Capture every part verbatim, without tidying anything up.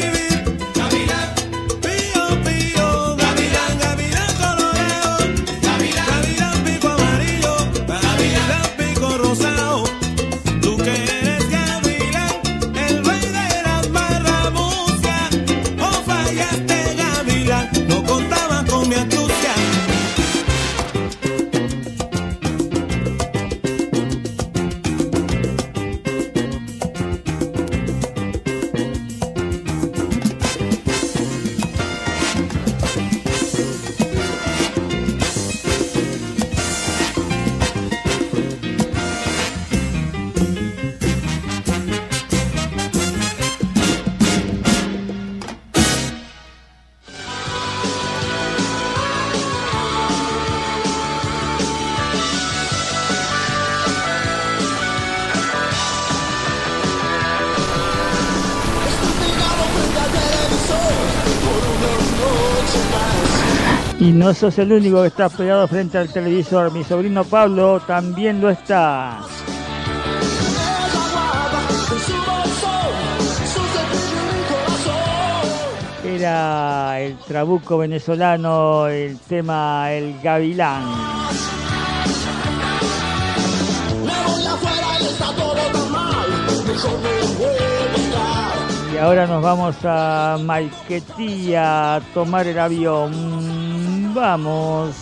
Y no sos el único que está pegado frente al televisor. Mi sobrino Pablo también lo está. Era el trabuco venezolano, el tema El Gavilán. Y ahora nos vamos a Maiquetía a tomar el avión. Vamos.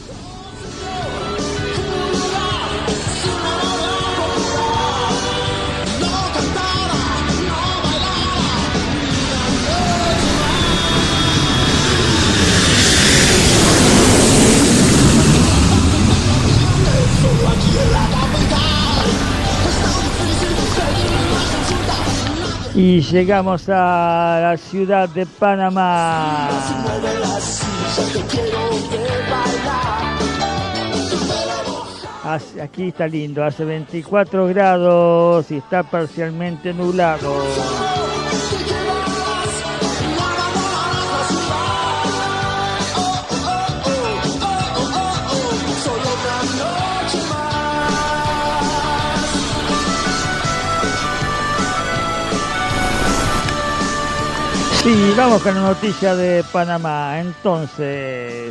Y llegamos a la ciudad de Panamá. Aquí está lindo, hace veinticuatro grados y está parcialmente nublado. Sí, vamos con la noticia de Panamá. Entonces,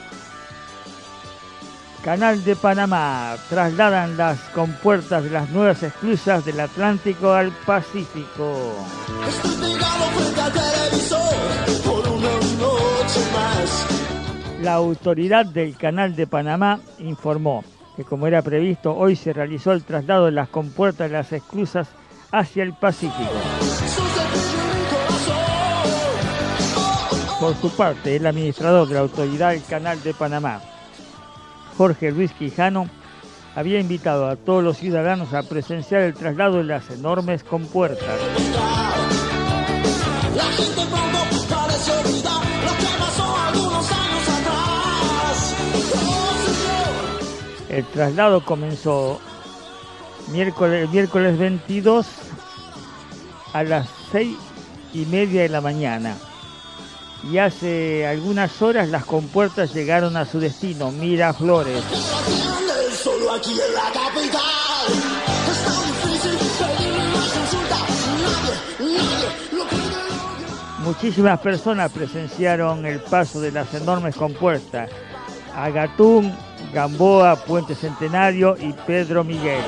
Canal de Panamá, trasladan las compuertas de las nuevas esclusas del Atlántico al Pacífico. Estoy pegado frente al televisor por una noche más. La autoridad del Canal de Panamá informó que, como era previsto, hoy se realizó el traslado de las compuertas de las esclusas hacia el Pacífico. Por su parte, el administrador de la autoridad del Canal de Panamá, Jorge Luis Quijano, había invitado a todos los ciudadanos a presenciar el traslado de las enormes compuertas. El traslado comenzó miércoles, miércoles veintidós a las seis y media de la mañana. Y hace algunas horas las compuertas llegaron a su destino, Miraflores. Muchísimas personas presenciaron el paso de las enormes compuertas. Agatún, Gamboa, Puente Centenario y Pedro Miguel.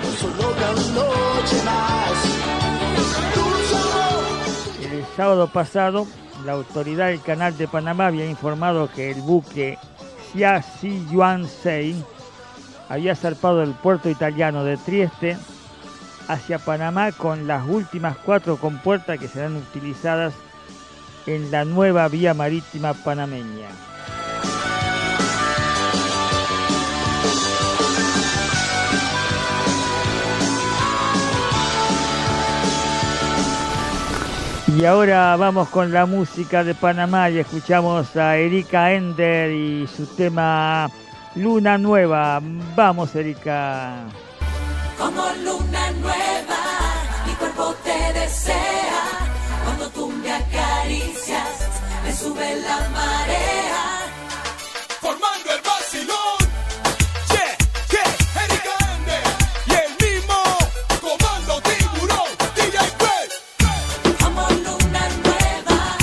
El sábado pasado, la autoridad del Canal de Panamá había informado que el buque Xia Si Yuan Sei había zarpado del puerto italiano de Trieste hacia Panamá con las últimas cuatro compuertas que serán utilizadas en la nueva vía marítima panameña. Y ahora vamos con la música de Panamá y escuchamos a Erika Ender y su tema Luna Nueva. Vamos, Erika. Como luna nueva, mi cuerpo te desea. Cuando tú me acaricias, me sube la marea. Formando el vacilón. Como luna nueva,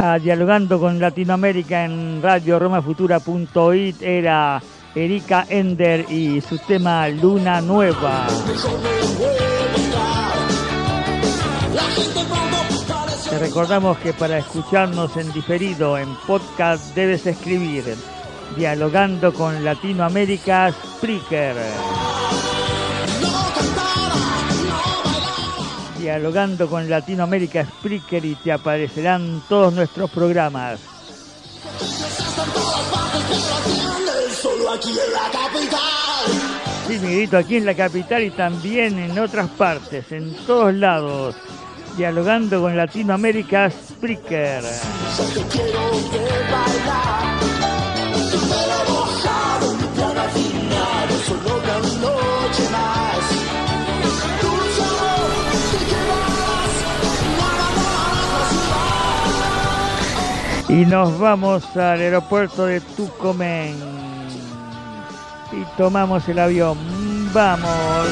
a Dialogando con Latinoamérica en radio roma futura punto it era Erika Ender y su tema Luna Nueva. Te recordamos que para escucharnos en diferido en podcast debes escribir Dialogando con Latinoamérica Spreaker. Dialogando con Latinoamérica Spreaker y te aparecerán todos nuestros programas. Sí, Miguelito, aquí en la capital y también en otras partes, en todos lados. Dialogando con Latinoamérica Spreaker. Y nos vamos al aeropuerto de Tucumán y tomamos el avión. ¡Vamos!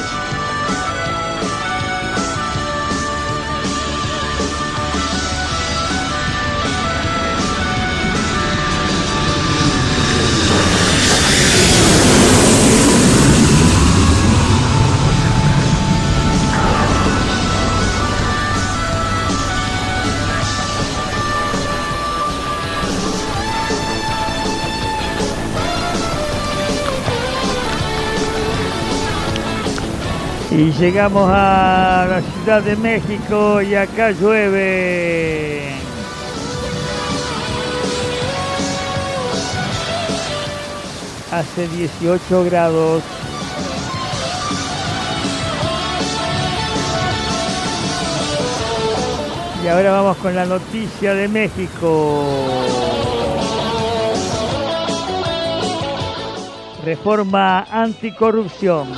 Y llegamos a la Ciudad de México y acá llueve. Hace dieciocho grados. Y ahora vamos con la noticia de México. Reforma anticorrupción.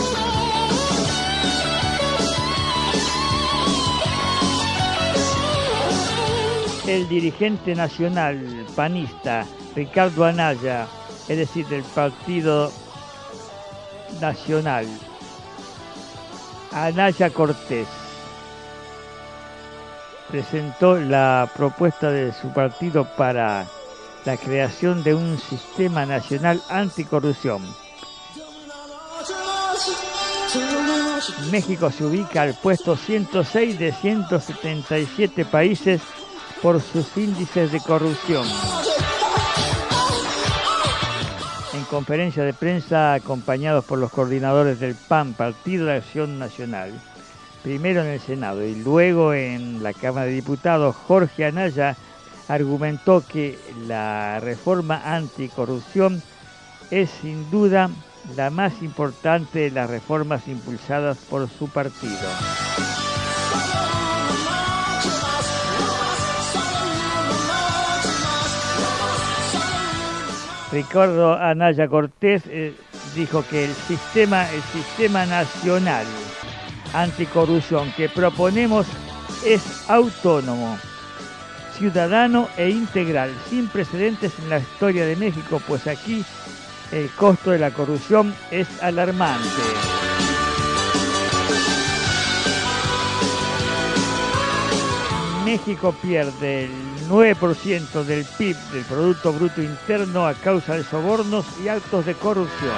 El dirigente nacional panista Ricardo Anaya, es decir, del Partido Nacional, Anaya Cortés, presentó la propuesta de su partido para la creación de un sistema nacional anticorrupción. México se ubica al puesto ciento seis de ciento setenta y siete países por sus índices de corrupción. En conferencia de prensa acompañados por los coordinadores del P A N, Partido de Acción Nacional, primero en el Senado y luego en la Cámara de Diputados, Jorge Anaya argumentó que la reforma anticorrupción es sin duda la más importante de las reformas impulsadas por su partido. Ricardo Anaya Cortés eh, dijo que el sistema, el sistema nacional anticorrupción que proponemos es autónomo, ciudadano e integral, sin precedentes en la historia de México, pues aquí el costo de la corrupción es alarmante. México pierde el nueve por ciento del P I B, del Producto Bruto Interno, a causa de sobornos y actos de corrupción.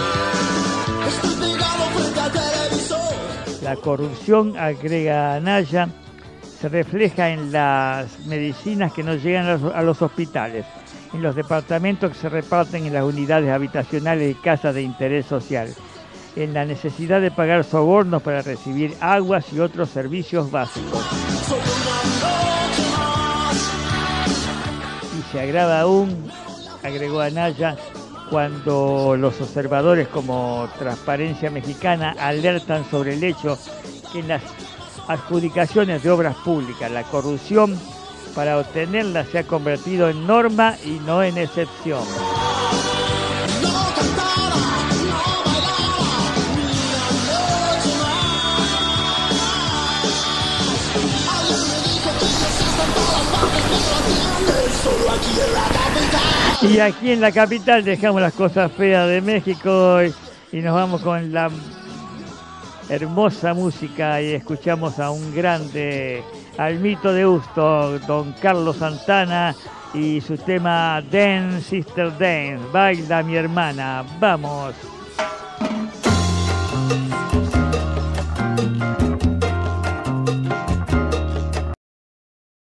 La corrupción, agrega Anaya, se refleja en las medicinas que no llegan a los, a los hospitales, en los departamentos que se reparten en las unidades habitacionales y casas de interés social, en la necesidad de pagar sobornos para recibir aguas y otros servicios básicos. Y se agrava aún, agregó Anaya, cuando los observadores como Transparencia Mexicana alertan sobre el hecho que en las adjudicaciones de obras públicas la corrupción para obtenerla se ha convertido en norma y no en excepción. Y aquí en la capital dejamos las cosas feas de México y, y nos vamos con la hermosa música y escuchamos a un grande, al mito de Houston, don Carlos Santana y su tema Dance Sister Dance, baila mi hermana, vamos.